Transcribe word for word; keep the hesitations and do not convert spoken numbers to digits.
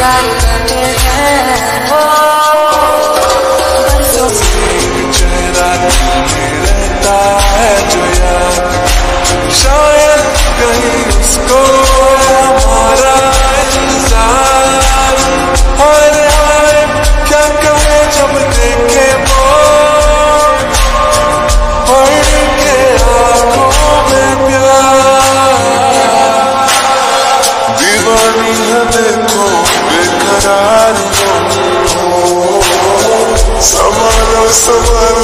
याद करते हैं वो बरसों चेहरा रहता है जो याद, शायद कहीं उसको हमारा इंतजार। हाय हाय क्या कहे जब देखे वो पढ़ के आंखों में प्यार। दीवानी है देखो बेकरार हो, संभालो संभालो